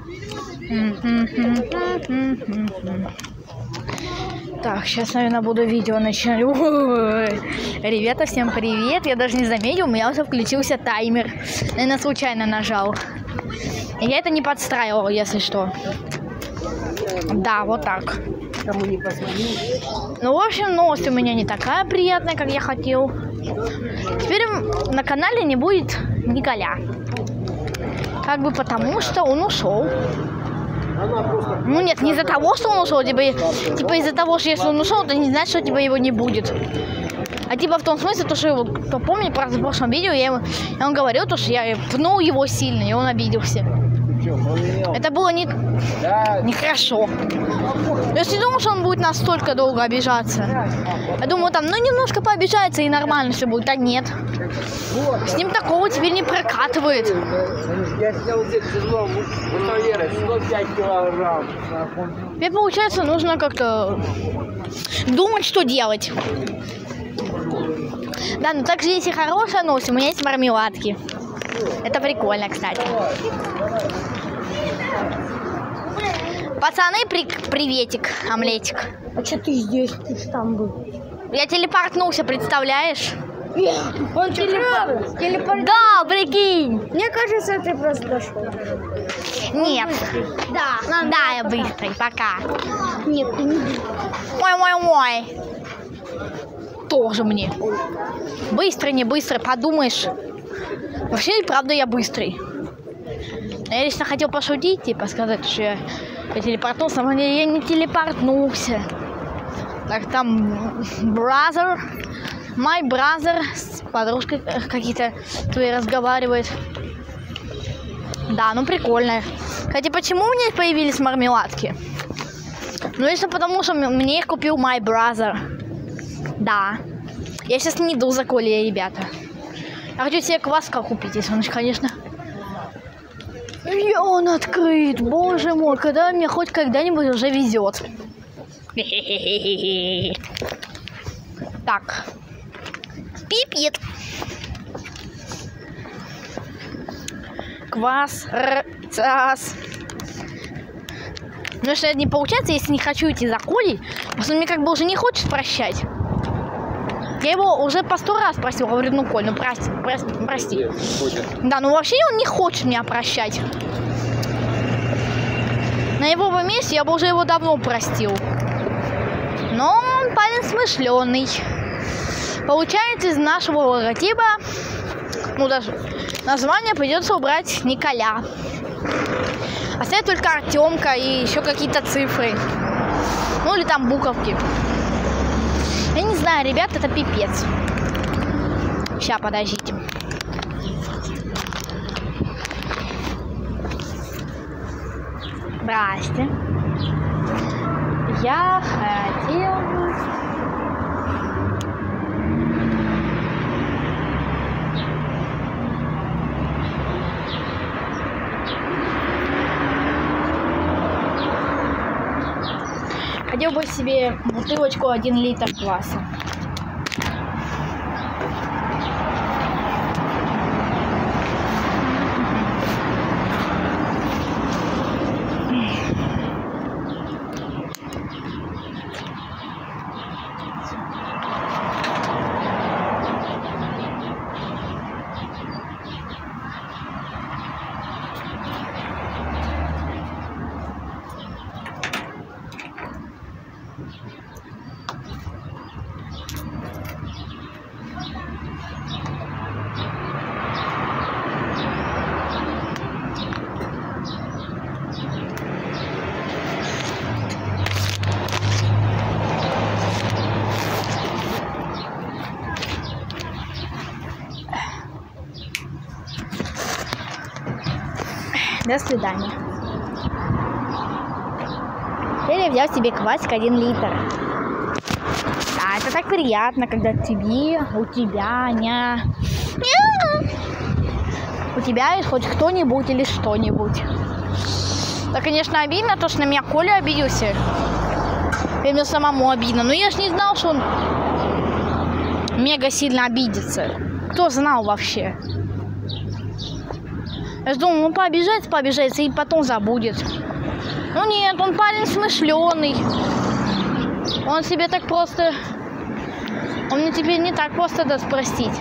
Так, сейчас, наверное, буду видео начну. Ребята, всем привет. Я даже не заметил, у меня уже включился таймер. Наверное, случайно нажал. Я это не подстраивал, если что. Да, вот так. Кому не позвонил. Ну, в общем, новость у меня не такая приятная, как я хотел. Теперь на канале не будет Николя. Как бы потому, что он ушел. Ну нет, не из-за того, что он ушел, типа из-за того, что если он ушел, это не значит, что типа его не будет. А типа в том смысле, то, что его, кто помнит, просто в прошлом видео я ему говорил, то, что я пнул его сильно, и он обиделся. Это было нехорошо. Я не думал, что он будет настолько долго обижаться. Я думаю, там, ну, немножко пообижается и нормально все будет. А нет. С ним такого теперь не прокатывает. Я снял здесь тяжело, 105 килограмм. Теперь, получается, нужно как-то думать, что делать. Да, ну также есть и хорошая новость. У меня есть мармеладки. Это прикольно, кстати. Пацаны, приветик, омлетик. А что ты здесь? Ты ж там был. Я телепортнулся, представляешь? Он телепорт. Да, прикинь. Мне кажется, ты просто дошел. Нет. Да, я быстрый, пока. Нет, ты не. Ой. Тоже мне. Быстро, не быстро, подумаешь. Вообще, и правда, я быстрый. Я лично хотел пошутить, типа сказать, что я телепортнулся, но я не телепортнулся. Так, там my brother с подружкой какие-то твои разговаривает. Да, ну прикольно. Кстати, почему у меня появились мармеладки? Ну, если потому, что мне их купил my brother. Да. Я сейчас не иду за Колей, ребята. Я хочу себе кваска купить, если он, конечно. И он открыт, боже мой, когда мне хоть когда-нибудь уже везет. Так. Пипит. Квас, цас. Ну, что не получается, если не хочу идти за Колей, потому что он мне как бы уже не хочет прощать. Я его уже по 100 раз просил, говорю, ну, Коль, ну прости. Да, ну вообще он не хочет меня прощать. На его месте я бы уже его давно простил. Но он парень смышленый. Получается, из нашего логотипа, ну даже название придется убрать Николя. Оставить только Артемка и еще какие-то цифры. Ну или там буковки. Я не знаю, ребят, это пипец. Сейчас, подождите. Здрасте. Я хотел... Хотел бы себе бутылочку 1 литр кваса. До свидания. Теперь я взял себе квасик 1 литр. Да, это так приятно, когда у тебя есть хоть кто-нибудь или что-нибудь. Да, конечно, обидно, то, что на меня Коля обиделся. И мне самому обидно. Но я ж не знал, что он мега сильно обидится. Кто знал вообще? Я же думал, ну пообижается и потом забудет. Ну нет, он парень смышленый. Он себе так просто... Он мне теперь не так просто даст простить.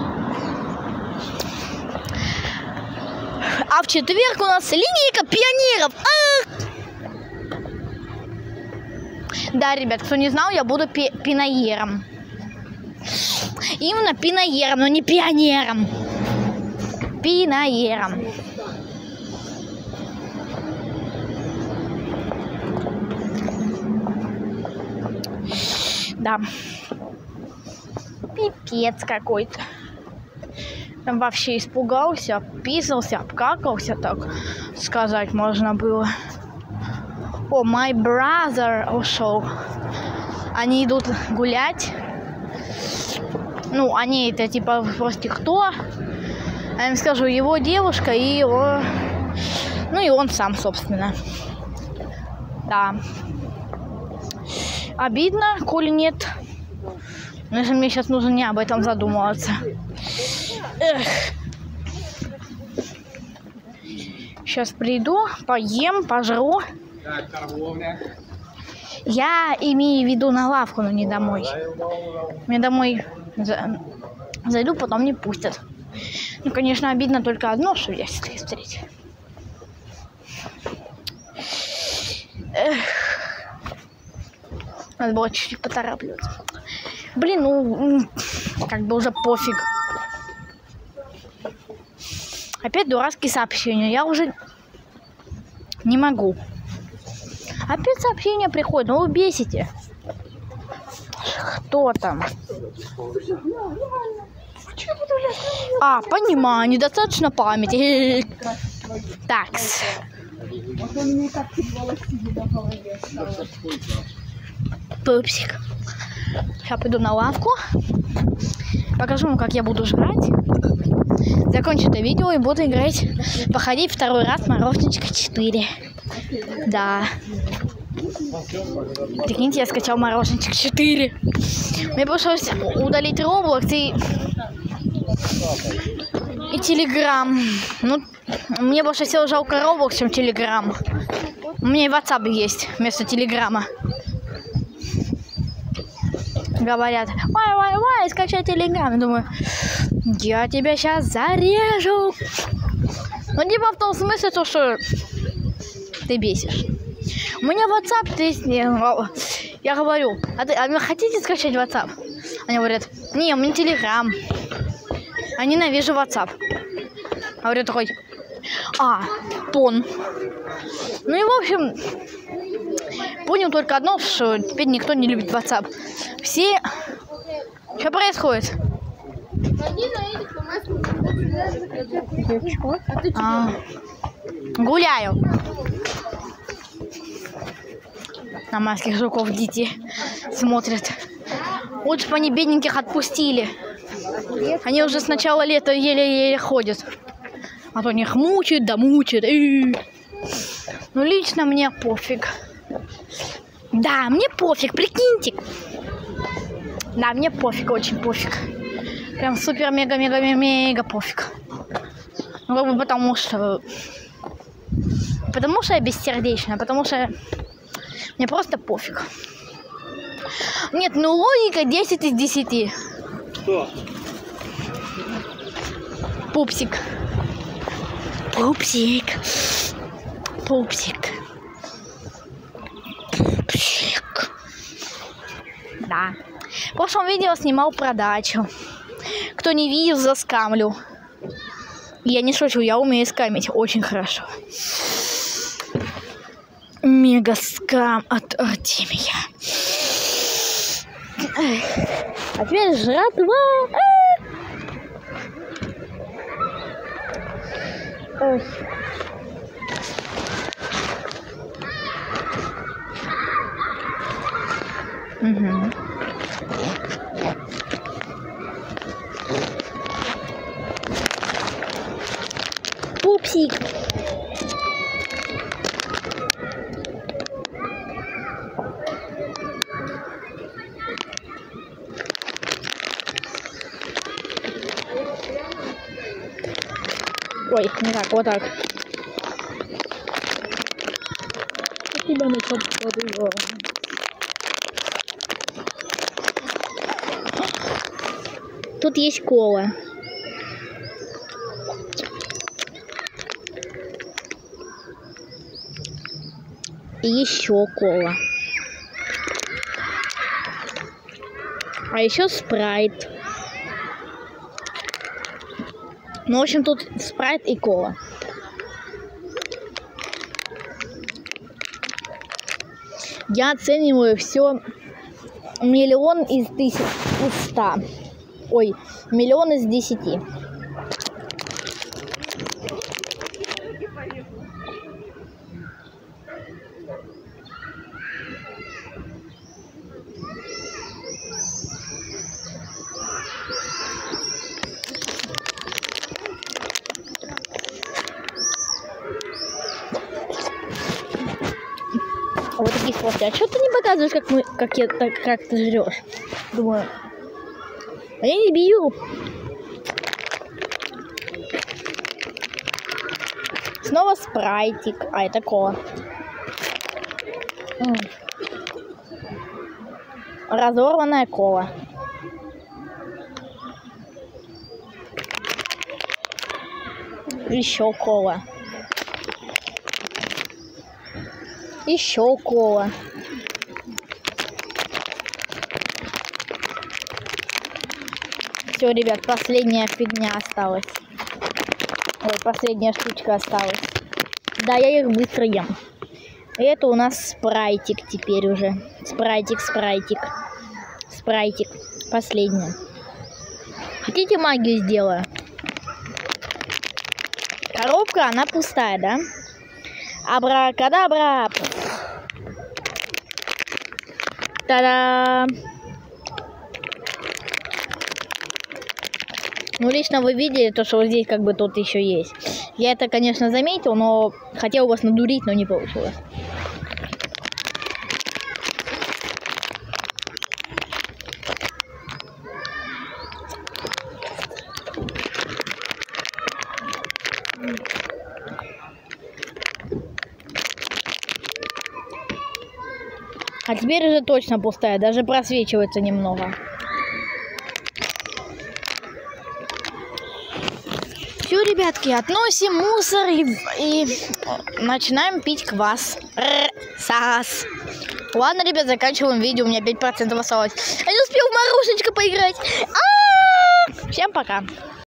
А в четверг у нас линейка пионеров. Да, ребят, кто не знал, я буду пиноером. Именно пиноером, но не пионером. Пиноером. Да. Пипец какой-то. Там вообще испугался, описался, обкакался, так сказать можно было. О, my brother ушел. Они идут гулять. Ну, они это типа просто кто? Я им скажу, его девушка и его... Ну, и он сам, собственно. Да. Обидно, коли нет. Но если мне сейчас нужно не об этом задумываться. Эх. Сейчас приду, поем, пожру. Я имею в виду на лавку, но не домой. Мне домой зайду, потом не пустят. Ну, конечно, обидно только одно, что я встретил. Надо было чуть-чуть поторапливаться. Блин, ну, как бы уже пофиг. Опять дурацкие сообщения. Я уже не могу. Опять сообщения приходят. Ну, вы бесите. Кто там? А, понимаю, недостаточно памяти. Такс. Пупсик. Сейчас пойду на лавку. Покажу вам, как я буду жрать. Закончу это видео и буду играть, походить второй раз Мороженочка 4. Да. Прикиньте, я скачал Мороженочка 4. Мне пришлось удалить Roblox и Telegram. Ну, мне больше всего жалко Roblox, чем Telegram. У меня и WhatsApp есть вместо Телеграма. Говорят, вай, скачай Telegram. Я думаю, я тебя сейчас зарежу. Ну, типа в том смысле, то, что ты бесишь. У меня WhatsApp, я говорю, а вы хотите скачать WhatsApp? Они говорят, не, у меня Telegram. А ненавижу WhatsApp. А говорю такой, пон. Ну и в общем, понял только одно, что теперь никто не любит WhatsApp. Все... Что происходит? Гуляю. На майских жуков дети смотрят. Лучше бы они бедненьких отпустили. Они уже с начала лета еле-еле ходят. А то них мучают, да мучают. Ну, лично мне пофиг. Да, мне пофиг, прикиньте. Да, мне пофиг, очень пофиг. Прям супер-мега-мега-мега пофиг. Ну, как бы потому что я бессердечная, потому что мне просто пофиг. Нет, ну логика 10 из 10. Что? Пупсик. Пупсик. Пупсик. Пупсик. Да. В прошлом видео снимал про дачу. Кто не видел, заскамлю. Я не шучу, я умею скамить очень хорошо. Мега скам от Артемия. А теперь жратва. Ой. Угу. Пупсик. Ой, не так, вот так. Тебя начал подыгрывать. Тут есть кола. И еще кола. А еще спрайт. Ну, в общем, тут спрайт и кола. Я оцениваю все 1 из 100. Ой, 1 из 10. Вот такие сладкие. А что ты не показываешь, как ты жрешь? Думаю, а я не бью. Снова спрайтик. А, это кола. Разорванная кола. Еще кола. Еще кола. Все, ребят, последняя фигня осталась. Ой, последняя штучка осталась. Да, я их быстро ем. И это у нас спрайтик теперь уже. Спрайтик. Спрайтик. Последний. Хотите, магию сделаю? Коробка, она пустая, да? Абракадабра. Та-да! Ну, лично вы видели то, что вот здесь как бы тут еще есть. Я это, конечно, заметил, но хотел вас надурить, но не получилось. А теперь уже точно пустая, даже просвечивается немного. Все, ребятки, относим мусор и начинаем пить квас. Сас. Ладно, ребят, заканчиваем видео, у меня 5% осталось. Я не успел в мороженочко поиграть. Всем пока.